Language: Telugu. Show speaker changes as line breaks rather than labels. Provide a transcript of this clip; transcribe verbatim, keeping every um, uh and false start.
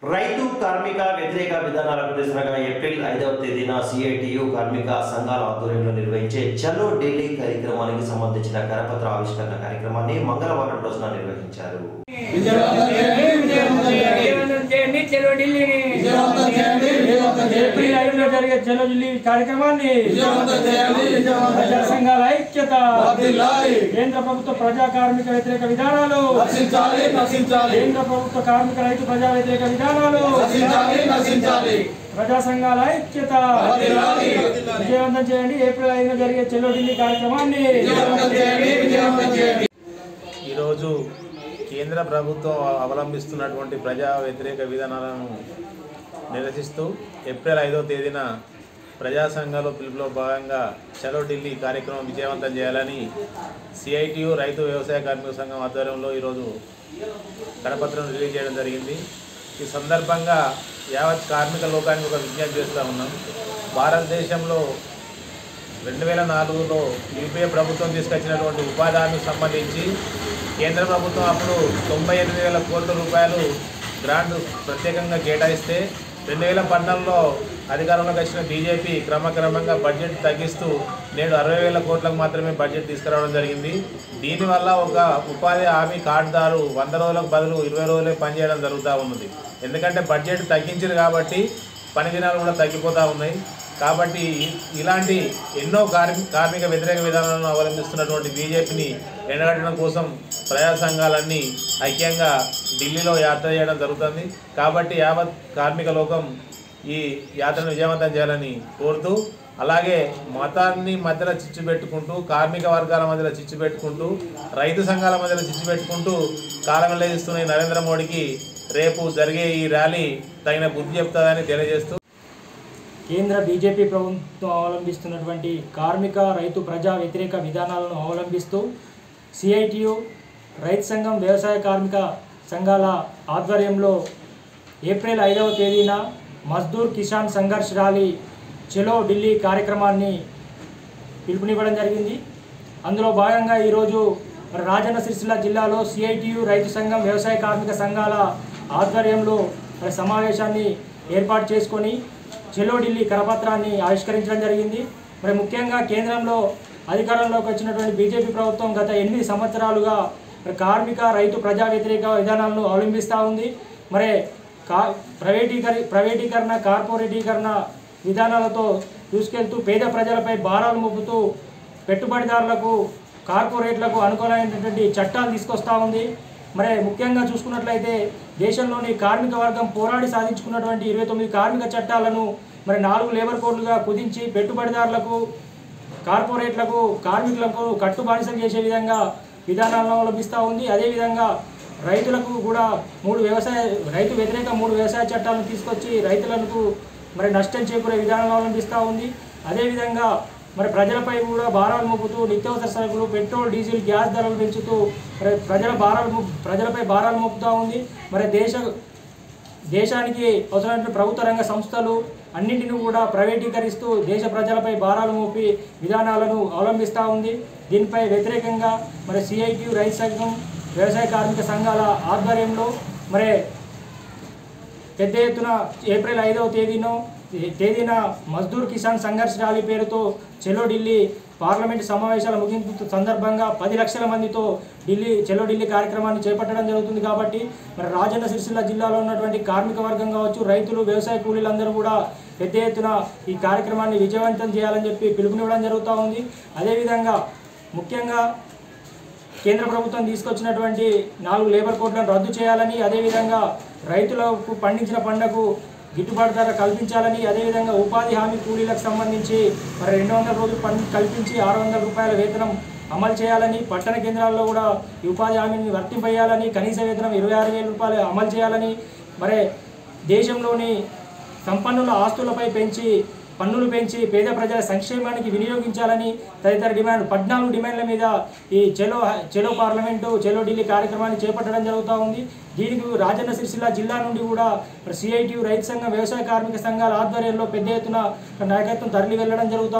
రైతు కార్మిక వ్యతిరేక విధానాలకు నిరసనగా ఏప్రిల్ ఐదవ తేదీన సిఐటియు కార్మిక సంఘాల ఆధ్వర్యంలో నిర్వహించే చలో ఢిల్లీ కార్యక్రమానికి సంబంధించిన కరపత్ర ఆవిష్కరణ కార్యక్రమాన్ని మంగళవారం రోజున నిర్వహించారు.
చలో ఢిల్లీ కార్యక్రమాన్ని ప్రజా సంఘాల ఐక్యత, కేంద్ర ప్రభుత్వ ప్రజా కార్మిక వ్యతిరేక విధానాలు, కేంద్ర ప్రభుత్వ కార్మిక రైతు ప్రజా వ్యతిరేక విధానాలు, ప్రజా సంఘాల ఐక్యత విజయవంతం చేయండి. ఏప్రిల్ ఐదున జరిగే చలో ఢిల్లీ కార్యక్రమాన్ని
ఈరోజు కేంద్ర ప్రభుత్వం అవలంబిస్తున్నటువంటి ప్రజా వ్యతిరేక విధానాలను నిరసిస్తూ ఏప్రిల్ ఐదవ తేదీన ప్రజా సంఘాల పిలుపులో భాగంగా చలో ఢిల్లీ కార్యక్రమం విజయవంతం చేయాలని సిఐటియు రైతు వ్యవసాయ కార్మిక సంఘం ఆధ్వర్యంలో ఈరోజు కరపత్రం రిలీజ్ చేయడం జరిగింది. ఈ సందర్భంగా యావత్ కార్మిక లోకానికి ఒక విజ్ఞప్తి చేస్తూ ఉన్నాం. భారతదేశంలో రెండు వేల నాలుగులో యూపీఏ ప్రభుత్వం తీసుకొచ్చినటువంటి ఉపాధి హామీకి సంబంధించి కేంద్ర ప్రభుత్వం అప్పుడు తొంభై ఎనిమిది వేల కోట్ల రూపాయలు గ్రాంట్ ప్రత్యేకంగా కేటాయిస్తే రెండు వేల పద్నాలుగులో అధికారంలోకి వచ్చిన బీజేపీ క్రమక్రమంగా బడ్జెట్ తగ్గిస్తూ నేడు అరవై వేల కోట్లకు మాత్రమే బడ్జెట్ తీసుకురావడం జరిగింది. దీనివల్ల ఒక ఉపాధి హామీ కార్డుదారు వంద రోజులకు బదులు ఇరవై రోజులే పనిచేయడం జరుగుతూ ఉన్నది. ఎందుకంటే బడ్జెట్ తగ్గించారు కాబట్టి పని దినాలు కూడా తగ్గిపోతూ ఉన్నాయి. కాబట్టి ఇలాంటి ఎన్నో కార్మి కార్మిక వ్యతిరేక విధానాలను అవలంబిస్తున్నటువంటి బీజేపీని ఎండగట్టడం కోసం ప్రజా సంఘాలన్నీ ఐక్యంగా ఢిల్లీలో యాత్ర చేయడం జరుగుతుంది. కాబట్టి యావత్ కార్మిక లోకం ఈ యాత్రను విజయవంతం చేయాలని కోరుతూ, అలాగే మతాన్ని మధ్యలో చిచ్చు పెట్టుకుంటూ, కార్మిక వర్గాల మధ్యలో చిచ్చు పెట్టుకుంటూ, రైతు సంఘాల మధ్యలో చిచ్చు పెట్టుకుంటూ కాలం వెల్లడిస్తున్న నరేంద్ర మోడీకి రేపు జరిగే ఈ ర్యాలీ తగిన బుద్ధి చెప్తుందని తెలియజేస్తూ,
కేంద్ర బీజేపీ ప్రభుత్వం అవలంబిస్తున్నటువంటి కార్మిక రైతు ప్రజా వ్యతిరేక విధానాలను అవలంబిస్తూ సిఐటియు రైతు సంఘం వ్యవసాయ కార్మిక సంఘాల ఆధ్వర్యంలో ఏప్రిల్ ఐదవ తేదీన మజ్దూర్ కిసాన్ సంఘర్ష్ ర్యాలీ చలో ఢిల్లీ కార్యక్రమాన్ని పిలుపునివ్వడం జరిగింది. అందులో భాగంగా ఈరోజు రాజన్న సిరిసిల్ల జిల్లాలో సిఐటియు రైతు సంఘం వ్యవసాయ కార్మిక సంఘాల ఆధ్వర్యంలో సమావేశాన్ని ఏర్పాటు చేసుకొని చలో ఢిల్లీ కరపత్రాన్ని ఆవిష్కరించడం జరిగింది. మరి ముఖ్యంగా కేంద్రంలో అధికారంలోకి వచ్చినటువంటి బీజేపీ ప్రభుత్వం గత ఎనిమిది సంవత్సరాలుగా కార్మిక రైతు ప్రజా వ్యతిరేక విధానాలను అవలంబిస్తూ ఉంది. మరి కా ప్రైవేటీకరి ప్రైవేటీకరణ కార్పొరేటీకరణ విధానాలతో దూసుకెళ్తూ పేద ప్రజలపై భారాలు మోపుతూ పెట్టుబడిదారులకు కార్పొరేట్లకు అనుకూలమైనటువంటి చట్టాలు తీసుకొస్తూ ఉంది. మరి ముఖ్యంగా చూసుకున్నట్లయితే దేశంలోని కార్మిక వర్గం పోరాడి సాధించుకున్నటువంటి ఇరవై తొమ్మిది కార్మిక చట్టాలను మరి నాలుగు లేబర్ కోడ్లుగా కుదించి పెట్టుబడిదారులకు కార్పొరేట్లకు కార్మికులకు కట్టుబానిసలు చేసే విధంగా విధానాలను అవలంబిస్తూ ఉంది. అదేవిధంగా రైతులకు కూడా మూడు వ్యవసాయ రైతు వ్యతిరేక మూడు వ్యవసాయ చట్టాలను తీసుకొచ్చి రైతులకు మరి నష్టం చేకూరే విధానాలను అవలంబిస్తూ ఉంది. అదేవిధంగా మరి ప్రజలపై కూడా భారాలు మోపుతూ నిత్యావసర సరుకులు, పెట్రోల్, డీజిల్, గ్యాస్ ధరలు పెంచుతూ మరి ప్రజల భారాలు ప్రజలపై భారాలు మోపుతూ ఉంది. మరి దేశ దేశానికి అవసరమైన ప్రభుత్వ రంగ సంస్థలు అన్నింటినీ కూడా ప్రైవేటీకరిస్తూ దేశ ప్రజలపై భారాలు మోపి విధానాలను అవలంబిస్తూ ఉంది. దీనిపై వ్యతిరేకంగా మరి సిఐటియు రైతు సంఘం వ్యవసాయ కార్మిక సంఘాల ఆధ్వర్యంలో మరి పెద్ద ఎత్తున ఏప్రిల్ ఐదవ తేదీనో తేదీన మజ్దూర్ కిసాన్ సంఘర్ష్ ర్యాలీ పేరుతో చలో ఢిల్లీ పార్లమెంటు సమావేశాల ముగింపు సందర్భంగా పది లక్షల మందితో ఢిల్లీ చలో ఢిల్లీ కార్యక్రమాన్ని చేపట్టడం జరుగుతుంది. కాబట్టి మరి రాజన్న సిరిసిల్ల జిల్లాలో ఉన్నటువంటి కార్మిక వర్గం కావచ్చు, రైతులు, వ్యవసాయ కూలీలందరూ కూడా పెద్ద ఎత్తున ఈ కార్యక్రమాన్ని విజయవంతం చేయాలని చెప్పి పిలుపునివ్వడం జరుగుతూ ఉంది. అదేవిధంగా ముఖ్యంగా కేంద్ర ప్రభుత్వం తీసుకొచ్చినటువంటి నాలుగు లేబర్ కోడ్లను రద్దు చేయాలని, అదేవిధంగా రైతులకు పండించిన పంటకు గిట్టుబాటు ధర కల్పించాలని, అదేవిధంగా ఉపాధి హామీ కూలీలకు సంబంధించి మరి రెండు వందల రోజులు పని కల్పించి ఆరు వందల రూపాయల వేతనం అమలు చేయాలని, పట్టణ కేంద్రాల్లో కూడా ఈ ఉపాధి హామీని వర్తింపజేయాలని, కనీస వేతనం ఇరవై ఆరు వేల రూపాయలు అమలు చేయాలని, మరి దేశంలోని సంపన్నుల ఆస్తులపై పెంచి పన్నులు పెంచి పేద ప్రజల సంక్షేమానికి వినియోగించాలని తదితర డిమాండ్ పద్నాలుగు డిమాండ్ల మీద ఈ చలో చలో పార్లమెంటు చలో ఢిల్లీ కార్యక్రమాన్ని చేపట్టడం జరుగుతూ ఉంది. దీనికి రాజన్న సిరిసిల్ల జిల్లా నుండి కూడా సిఐటియు రైతు సంఘం వ్యవసాయ కార్మిక సంఘాల ఆధ్వర్యంలో పెద్ద ఎత్తున నాయకత్వం తరలి వెళ్లడం జరుగుతుంది.